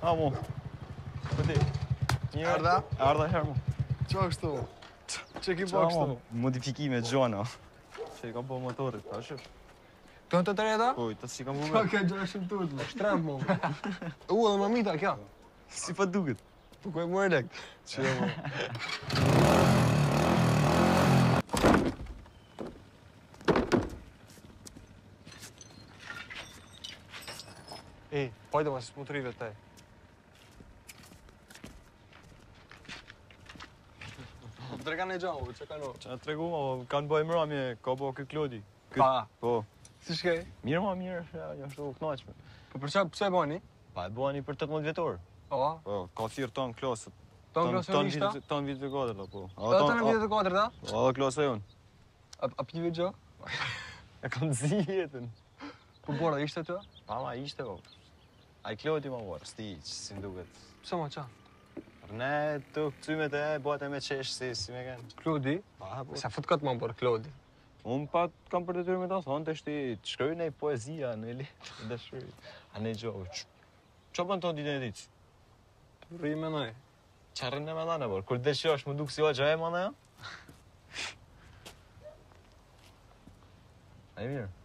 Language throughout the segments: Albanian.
mo. Vëdi. Erdha? Erdha herë mo. Qa kështu? Që ki po kështu? Modifikime gjona. Që i kam po motorit, ta shësh. Të në të treta? Po, të si kam Qa bube. ke gjashim tut, më shtrem, mo. Dhe mamita, kja. Si pa duket. Po ku e më elekt. Që mo. Pojdo mas motorive të taj. Tregan e gjamu, që ka no? Qa tregu ma, kanë bëj mramje, ka po kë Klodi. Pa. Po. Si shkej? Mirë ma, mirë, ja shtu knaqme. Po për qa, pëse e bani? Pa e bani për 18 vjetor. O? Po, ka thirë tonë klasët. Tonë klasionishta? Tonë vitë të katërta, po. Edhe tonë vitë të katërta? Po, edhe klasa jonë. A pive gjo? E kam zi jetën. Po bora, ishte të? Pa ma, ishte po. A i Klodi ma borë, sti, që si nduket. Pse ma qa? Ne, të këtymet e bate me qesh, si me kënë. Klodi? Pa, po. Sa fut këtë ma bërë Klodi? Unë pa kam për detyrë me ta thonë të shti, të shkryj nej poezia në litë, dhe shkryj. A nej gjohë, që bën të ditë e ditë? Të rri me nej. Qa rrinë me dhane, bërë? Kur dhe që është më dukë si o gja e ma në ja? A i mirë?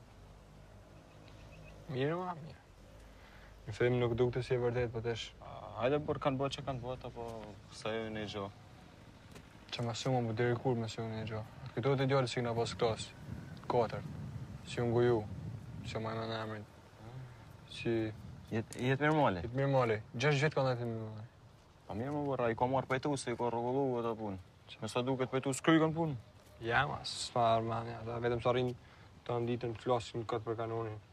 Mirë ma, mirë. Në fillim nuk duk të si e vërdet, po tesh. Hajde, bërë kanë bërë që kanë bërë, apo sa jo nej gjohë. Që ma shumë më deri kur me shumë një gjo. Këto të djallë si këna pas klasë. 4. Si unë guju. Si unë majme në emrin. Si... Jetë mirë mali? Jetë mirë mali. 6 vjetë ka në jetë mirë mali. Pa mirë më bërë, a i ka marrë pejtu se i ka rogullu ata punë. Me sa duket pejtu s'kry kanë punë. Ja, ma, s'ma armanja. Vetëm sa rinë të nditën flasin këtë për kanonin.